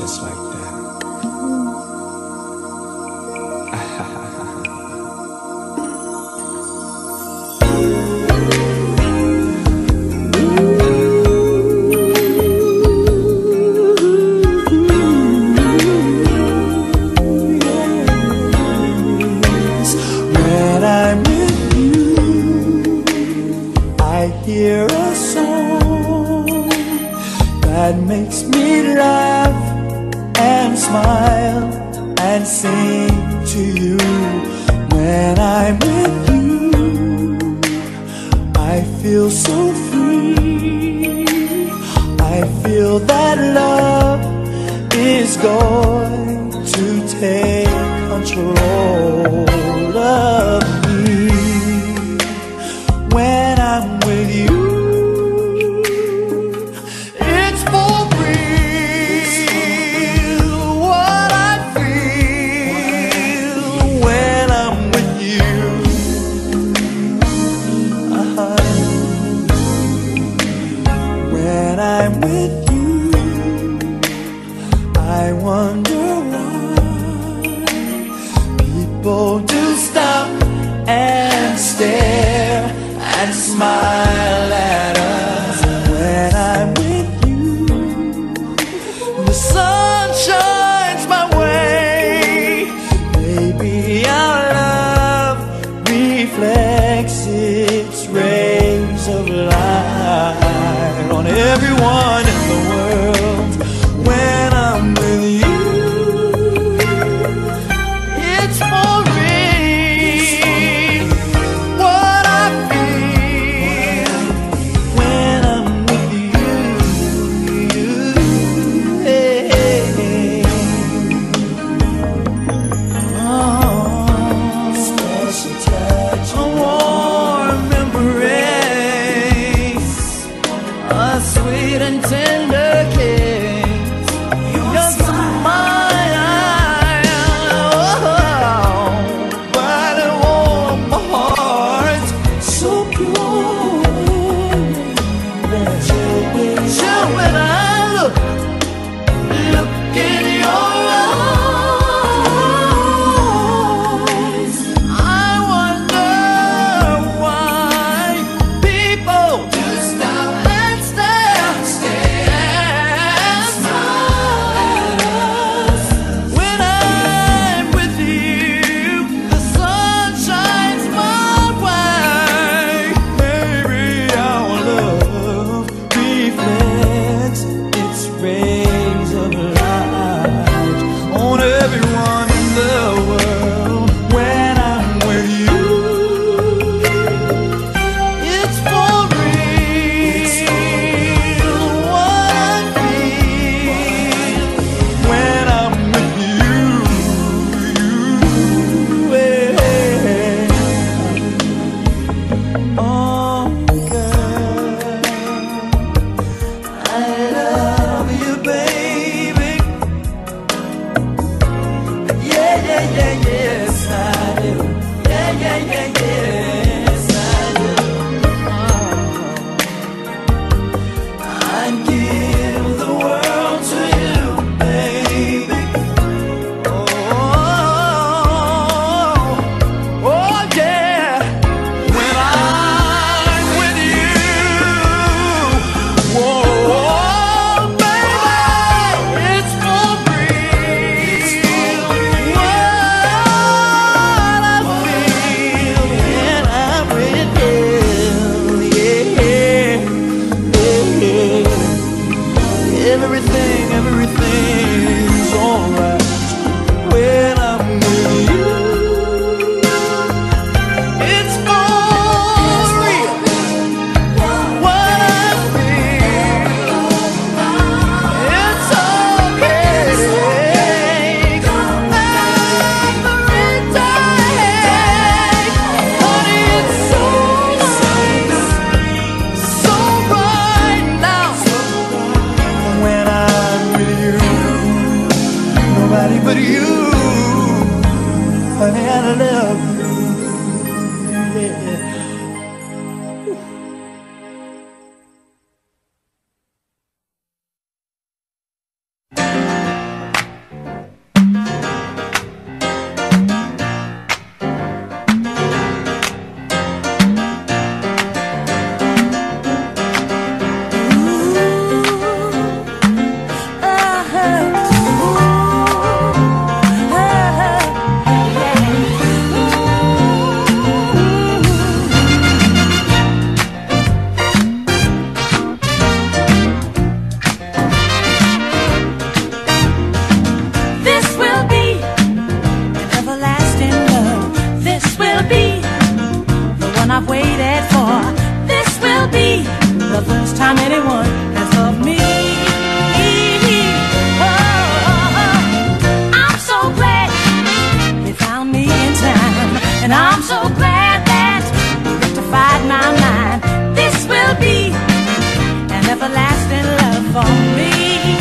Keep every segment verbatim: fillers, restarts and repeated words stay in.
just like that. When I'm with you, I hear a song that makes me laugh and smile and sing to you. When I'm with you, I feel so free. I feel that love is going to take control of me. When I'm with you, it's for real what I feel. When I'm with you, uh-huh. When I'm with you, I wonder why people do stop and stare and smile at us. When I'm with you, the sun shines my way. Baby, our love reflects its rays of light on everyone in the world. When I'm with you, it's for real what I feel. When I'm with you, hey, hey, hey. Oh, special touch, a warm embrace, a sweet and tender kiss, your smile, oh, bright and warm my heart, so pure that chill when I look, look in your eyes. I wonder why people just stop and stare, and smile at us. When I'm with you, the sun shines my way. Maybe our love reflects its rays of light on everyone in the world. When I'm with you, it's for real what I feel. When I'm with you, hey, oh girl, I love you, baby. Yeah, yeah, yeah, yes I do. Yeah, yeah, yeah, yes I do. I'd give the world to you, baby. Oh, oh yeah. When I'm with you, whoa, baby, it's for real what I feel when I'm with you. Yeah, yeah, yeah. Everything, everything's alright when I'm with you. It's for real what I feel. It's okay to take every day. Honey, it's so nice, so right now. When I'm with you, nobody but you. Honey, I love you. Yeah. waited for. This will be the first time anyone has loved me. Oh, oh, oh. I'm so glad you found me in time, and I'm so glad that you rectified my mind. This will be an everlasting love for me.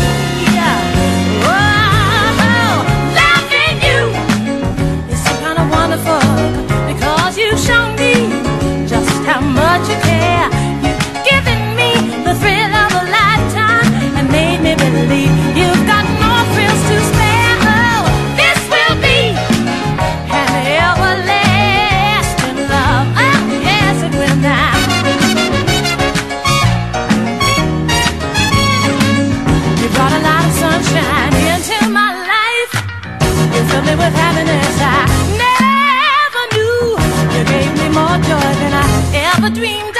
Oh, loving you is so kind of wonderful, because you've shown me just how much you care. You've given me the thrill of a lifetime and made me believe you've got more thrills to spare. Oh, this will be an everlasting love. Oh, yes, it will now. You brought a lot of sunshine into my life. You filled me with happiness I never knew. You gave me more joy than I ever dreamed of.